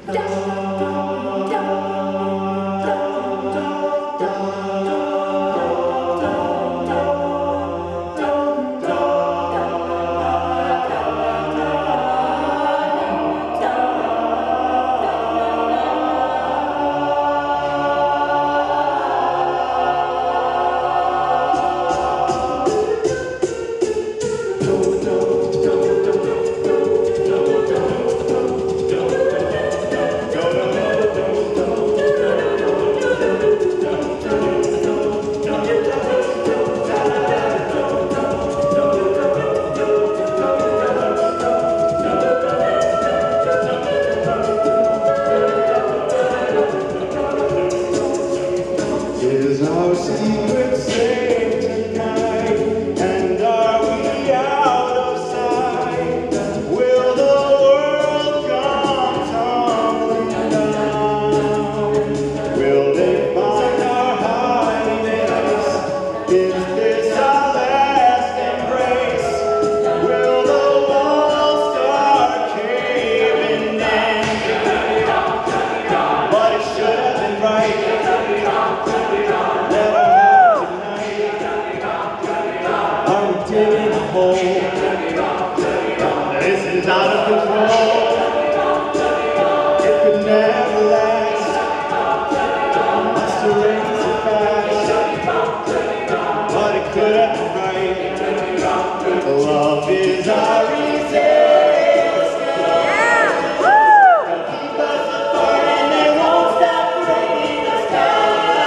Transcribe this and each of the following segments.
Is our secret safe tonight? And are we out of sight? Will the world come tumbling down? Will they find our hiding place? Is this our last embrace? Will the walls start caving in? But it should have been right. Digging a hole. This is out of control. It could never last. Must have raised it fast. But it could have been right. Love is our resistance. They'll keep us apart and they won't stop breaking us down.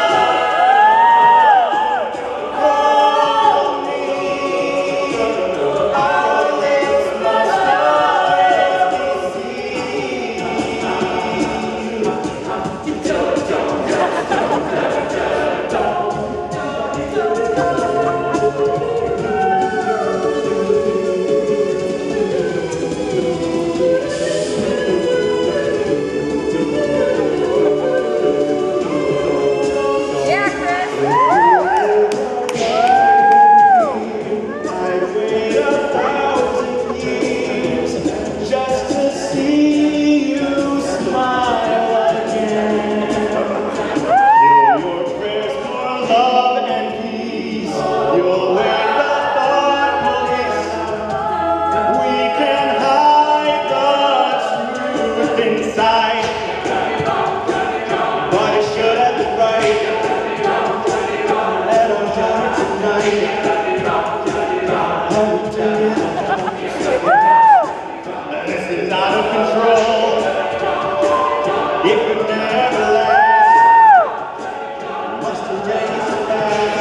This is out of control. It could never last. Must have raised it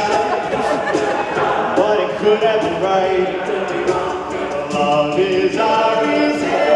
fast. But it could have been right. Love is our resistance.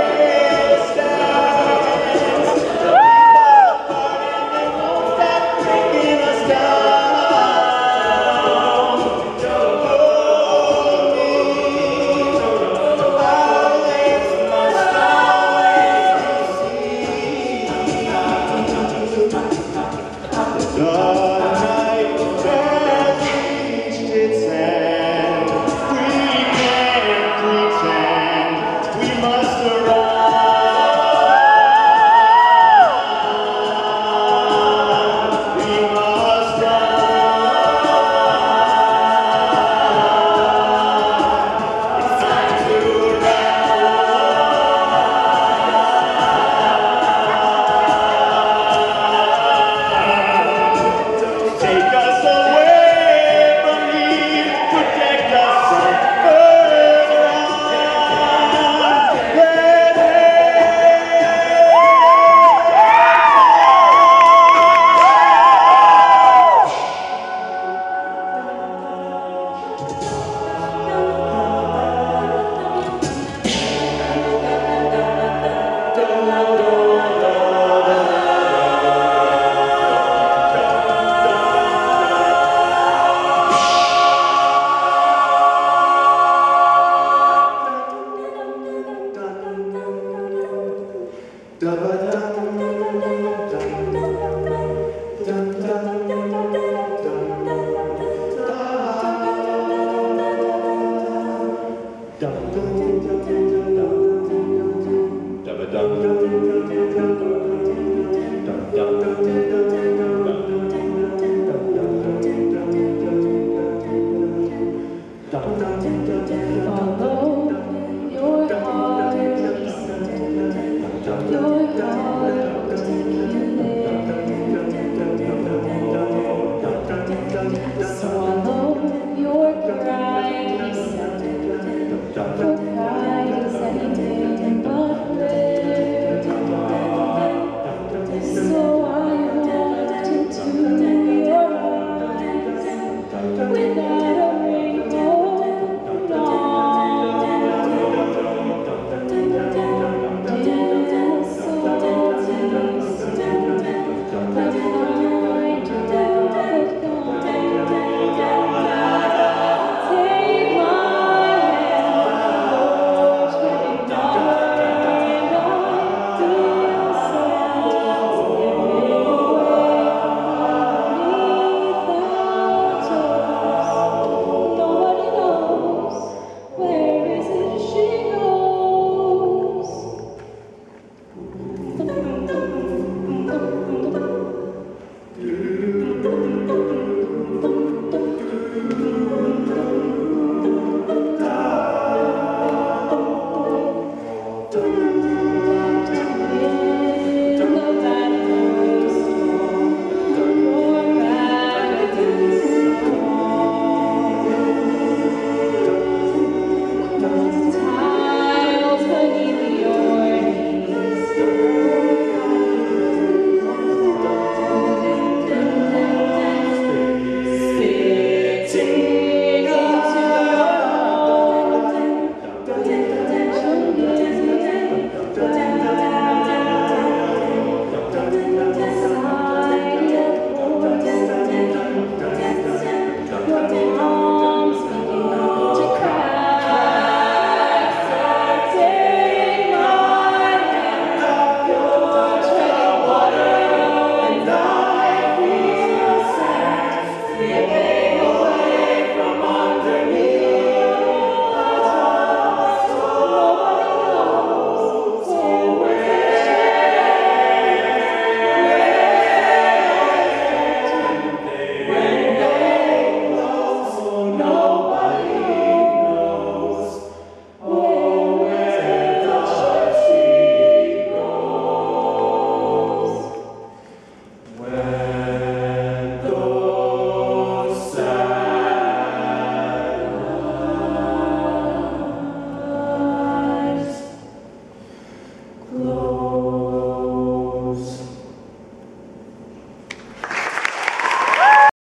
Dum your heart.